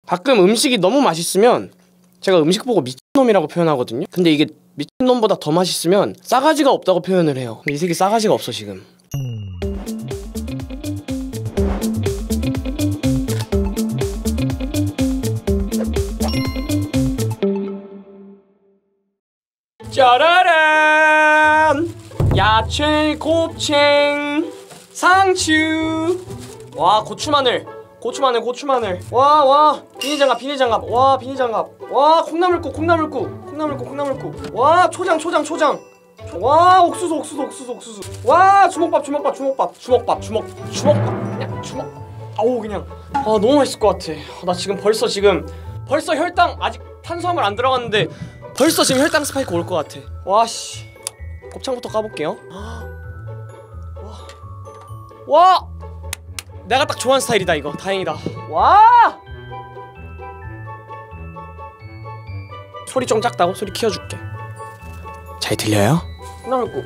가끔 음식이 너무 맛있으면 제가 음식 보고 미친놈이라고 표현하거든요. 근데 이게 미친놈보다 더 맛있으면 싸가지가 없다고 표현을 해요. 근데 이 새끼 싸가지가 없어 지금. 짜라란! 야채, 곱창, 상추. 와, 고추마늘. 와, 비닐장갑. 와, 비닐장갑. 와, 콩나물국. 와, 초장. 와, 옥수수. 와, 주먹밥. 그냥 주먹. 아우, 그냥. 아, 너무 맛있을 것 같아. 나 벌써 혈당, 아직 탄수화물 안 들어갔는데 벌써 지금 혈당 스파이크 올 것 같아. 와, 씨. 곱창부터 까볼게요. 와! 내가 딱 좋아하는 스타일이다 이거. 다행이다. 와! 소리 좀 작다고? 소리 키워줄게. 잘 들려요? 콩나물국.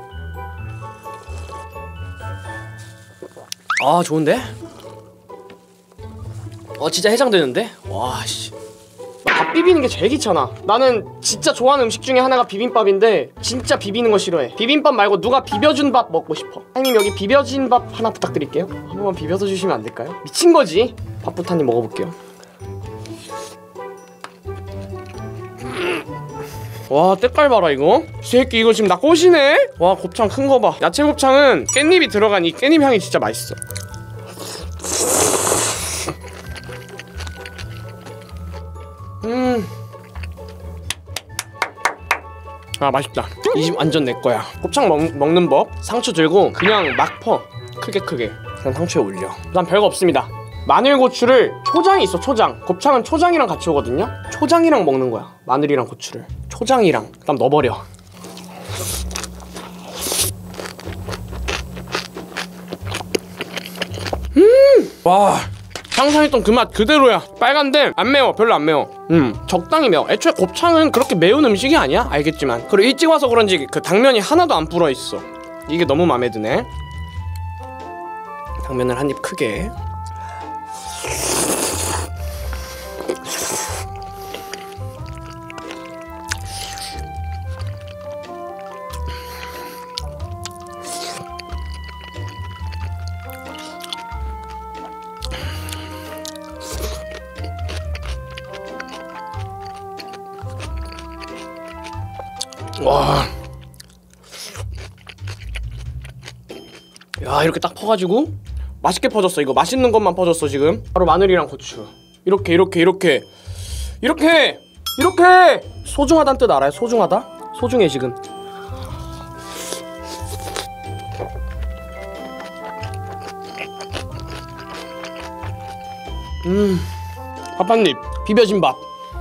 아, 좋은데? 진짜 해장되는데? 와, 씨. 밥 비비는 게 제일 귀찮아. 나는 진짜 좋아하는 음식 중에 하나가 비빔밥인데 진짜 비비는 거 싫어해. 비빔밥 말고 누가 비벼준 밥 먹고 싶어. 형님, 여기 비벼진 밥 하나 부탁드릴게요. 한 번만 비벼서 주시면 안 될까요? 미친 거지. 밥부터 한 입 먹어볼게요. 와, 때깔 봐라 이거. 이 새끼 이거 지금 나 꼬시네? 와, 곱창 큰 거 봐. 야채 곱창은 깻잎이 들어간 이 깻잎 향이 진짜 맛있어. 아, 맛있다. 이 집 완전 내 거야. 곱창 먹는 법. 상추 들고 그냥 막 퍼. 크게 그냥 상추에 올려. 난 별거 없습니다. 마늘, 고추를, 초장이 있어. 초장. 곱창은 초장이랑 같이 오거든요. 초장이랑 먹는 거야. 마늘이랑 고추를 초장이랑. 그다음 넣어버려. 와, 상상했던 그 맛 그대로야. 빨간데 안 매워. 별로 안 매워. 적당히 매워. 애초에 곱창은 그렇게 매운 음식이 아니야. 알겠지만. 그리고 일찍 와서 그런지 그 당면이 하나도 안 불어있어. 이게 너무 맘에 드네. 당면을 한 입 크게. 와, 야, 이렇게 딱 퍼가지고 맛있게 퍼졌어. 이거 맛있는 것만 퍼졌어 지금. 바로 마늘이랑 고추. 이렇게 소중하다는 뜻 알아요? 소중하다? 소중해 지금. 밥 한 입. 비벼진 밥.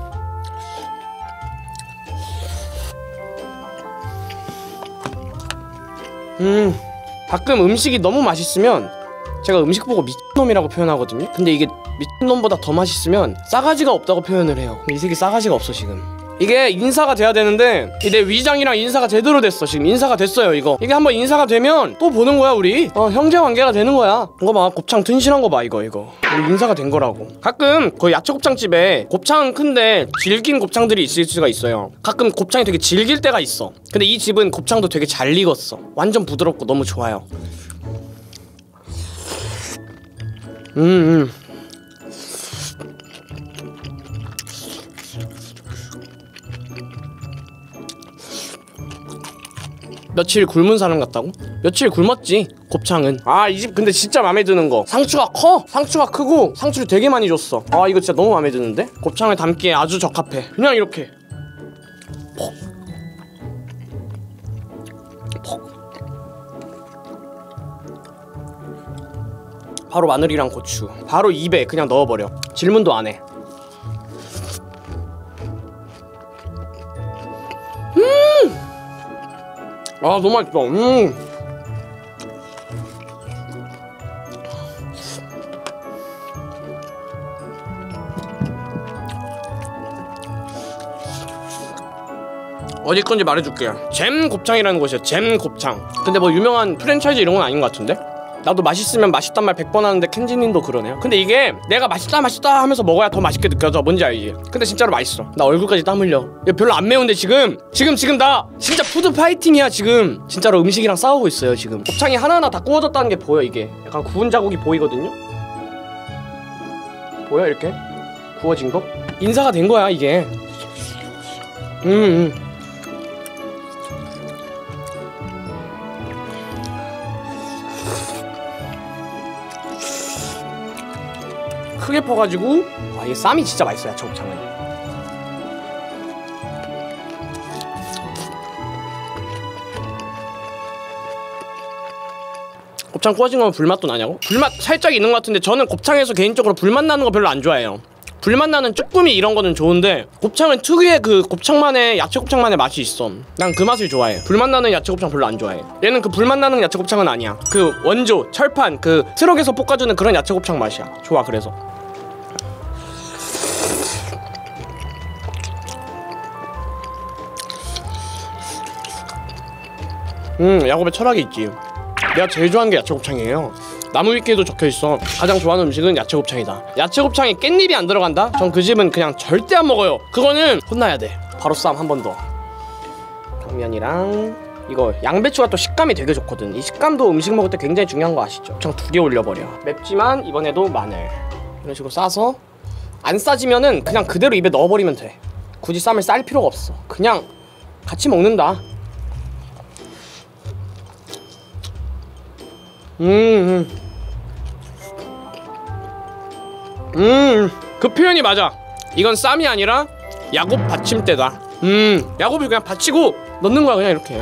가끔 음식이 너무 맛있으면 제가 음식 보고 미친놈이라고 표현하거든요. 근데 이게 미친놈보다 더 맛있으면 싸가지가 없다고 표현을 해요. 이 새끼 싸가지가 없어 지금. 이게 인사가 돼야 되는데 내 위장이랑 인사가 제대로 됐어. 지금 인사가 됐어요 이거. 이게 한번 인사가 되면 또 보는 거야 우리. 형제 관계가 되는 거야. 이거 봐, 곱창 튼실한 거 봐. 이거 우리 인사가 된 거라고. 가끔 그 야채 곱창집에 곱창은 큰데 질긴 곱창들이 있을 수가 있어요. 가끔 곱창이 되게 질길 때가 있어. 근데 이 집은 곱창도 되게 잘 익었어. 완전 부드럽고 너무 좋아요. 며칠 굶은 사람 같다고? 며칠 굶었지 곱창은. 아, 이 집 근데 진짜 맘에 드는 거 상추가 커. 상추가 크고 상추를 되게 많이 줬어. 아, 이거 진짜 너무 맘에 드는데? 곱창을 담기에 아주 적합해. 그냥 이렇게 퍽. 바로 마늘이랑 고추 바로 입에 그냥 넣어버려. 질문도 안 해. 아, 너무 맛있어. 어디 건지 말해줄게요. 잼 곱창이라는 곳이에요. 잼 곱창. 근데 뭐 유명한 프랜차이즈 이런 건 아닌 것 같은데? 나도 맛있으면 맛있단 말 100번 하는데 켄지님도 그러네요. 근데 이게 내가 맛있다 맛있다 하면서 먹어야 더 맛있게 느껴져. 뭔지 알지? 근데 진짜로 맛있어. 나 얼굴까지 땀 흘려. 야, 별로 안 매운데 지금 나 진짜 푸드 파이팅이야 지금. 진짜로 음식이랑 싸우고 있어요 지금. 곱창이 하나하나 다 구워졌다는 게 보여. 이게 약간 구운 자국이 보이거든요. 보여? 이렇게 구워진 거? 인사가 된 거야 이게. 크게 퍼가지고. 아, 이게 쌈이 진짜 맛있어요 야채곱창은. 곱창 구워진 거면 불맛도 나냐고? 불맛 살짝 있는 것 같은데 저는 곱창에서 개인적으로 불맛 나는 거 별로 안 좋아해요. 불맛 나는 쭈꾸미 이런 거는 좋은데 곱창은 특유의 그 곱창만의 야채곱창만의 맛이 있어. 난 그 맛을 좋아해. 불맛 나는 야채곱창 별로 안 좋아해. 얘는 그 불맛 나는 야채곱창은 아니야. 그 원조 철판 그 트럭에서 볶아주는 그런 야채곱창 맛이야. 좋아. 그래서 야곱의 철학이 있지. 내가 제일 좋아하는 게 야채곱창이에요. 나무 위키에도 적혀있어. 가장 좋아하는 음식은 야채곱창이다. 야채곱창에 깻잎이 안 들어간다? 전 그 집은 그냥 절대 안 먹어요. 그거는 혼나야 돼. 바로 쌈 한 번 더. 당면이랑 이거 양배추가 또 식감이 되게 좋거든. 이 식감도 음식 먹을 때 굉장히 중요한 거 아시죠? 곱창 2개 올려버려. 맵지만 이번에도 마늘 이런 식으로 싸서 안 싸지면은 그냥 그대로 입에 넣어버리면 돼. 굳이 쌈을 쌀 필요가 없어. 그냥 같이 먹는다. 그 표현이 맞아. 이건 쌈이 아니라 야곱 받침대다. 야곱을 그냥 받치고 넣는 거야 그냥 이렇게.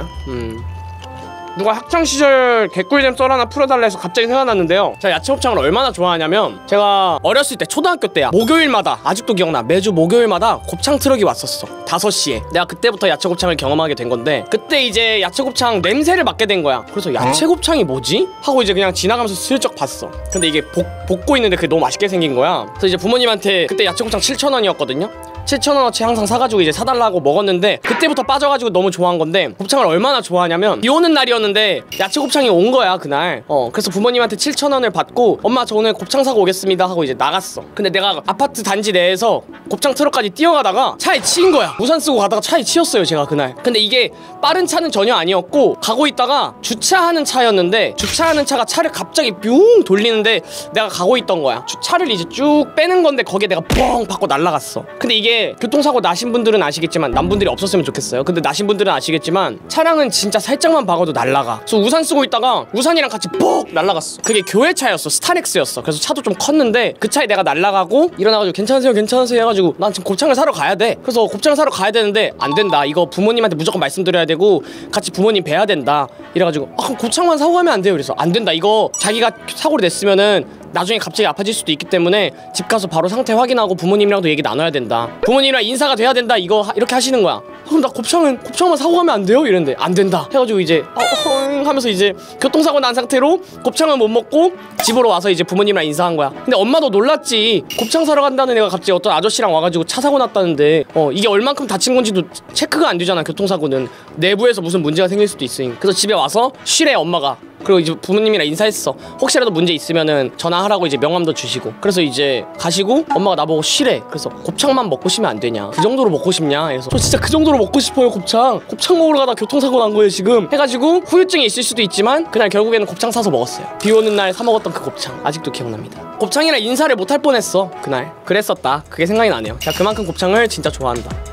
누가 학창시절 개꿀잼 썰 하나 풀어달라 해서 갑자기 생각났는데요. 제가 야채곱창을 얼마나 좋아하냐면 제가 어렸을 때 초등학교 때야 목요일마다 아직도 기억나. 매주 목요일마다 곱창 트럭이 왔었어. 5시에. 내가 그때부터 야채곱창을 경험하게 된 건데 그때 이제 야채곱창 냄새를 맡게 된 거야. 그래서 야채곱창이 뭐지? 하고 이제 그냥 지나가면서 슬쩍 봤어. 근데 이게 볶고 있는데 그게 너무 맛있게 생긴 거야. 그래서 이제 부모님한테 그때 야채곱창 7,000원이었거든요 7,000원어치 항상 사가지고 이제 사달라고 먹었는데 그때부터 빠져가지고 너무 좋아한 건데 곱창을 얼마나 좋아하냐면 비 오는 날이었는데 야채곱창이 온 거야 그날. 그래서 부모님한테 7,000원을 받고 엄마 저 오늘 곱창 사고 오겠습니다 하고 이제 나갔어. 근데 내가 아파트 단지 내에서 곱창 트럭까지 뛰어가다가 차에 치인 거야. 우산 쓰고 가다가 차에 치였어요 제가 그날. 근데 이게 빠른 차는 전혀 아니었고 가고 있다가 주차하는 차였는데 주차하는 차가 차를 갑자기 뿅 돌리는데 내가 가고 있던 거야. 차를 이제 쭉 빼는 건데 거기에 내가 뻥 받고 날아갔어. 근데 이게 교통사고 나신 분들은 아시겠지만 남분들이 없었으면 좋겠어요. 근데 나신 분들은 아시겠지만 차량은 진짜 살짝만 박아도 날아가. 그래서 우산 쓰고 있다가 우산이랑 같이 뻑 날아갔어. 그게 교회차였어. 스타렉스였어. 그래서 차도 좀 컸는데 그 차에 내가 날아가고 일어나가지고 괜찮으세요 괜찮으세요 해가지고 난 지금 곱창을 사러 가야 돼. 그래서 곱창을 사러 가야 되는데 안 된다. 이거 부모님한테 무조건 말씀드려야 되고 같이 부모님 뵈야 된다. 이래가지고 그럼 곱창만 사고 가면 안 돼요. 그래서 안 된다. 이거 자기가 사고를 냈으면은 나중에 갑자기 아파질 수도 있기 때문에 집 가서 바로 상태 확인하고 부모님이랑도 얘기 나눠야 된다. 부모님이랑 인사가 돼야 된다. 이거 이렇게 하시는 거야. 그럼 나 곱창만 사고 가면 안 돼요? 이랬는데 안 된다 해가지고 이제 하면서 이제 교통사고 난 상태로 곱창은 못 먹고 집으로 와서 이제 부모님이랑 인사한 거야. 근데 엄마도 놀랐지. 곱창 사러 간다는 애가 갑자기 어떤 아저씨랑 와가지고 차 사고 났다는데 이게 얼만큼 다친 건지도 체크가 안 되잖아. 교통사고는 내부에서 무슨 문제가 생길 수도 있으니. 그래서 집에 와서 쉬래 엄마가. 그리고 이제 부모님이랑 인사했어. 혹시라도 문제 있으면은 전화하라고 이제 명함도 주시고. 그래서 이제 가시고 엄마가 나보고 쉬래. 그래서 곱창만 먹고 쉬면 안 되냐, 그 정도로 먹고 싶냐. 그래서 저 진짜 그 정도로 먹고 싶어요. 곱창 먹으러 가다 교통사고 난 거예요 지금. 해가지고 후유증이 있을 수도 있지만 그날 결국에는 곱창 사서 먹었어요. 비 오는 날 사 먹었던 그 곱창 아직도 기억납니다. 곱창이랑 인사를 못 할 뻔했어 그날. 그랬었다. 그게 생각이 나네요. 제가 그만큼 곱창을 진짜 좋아한다.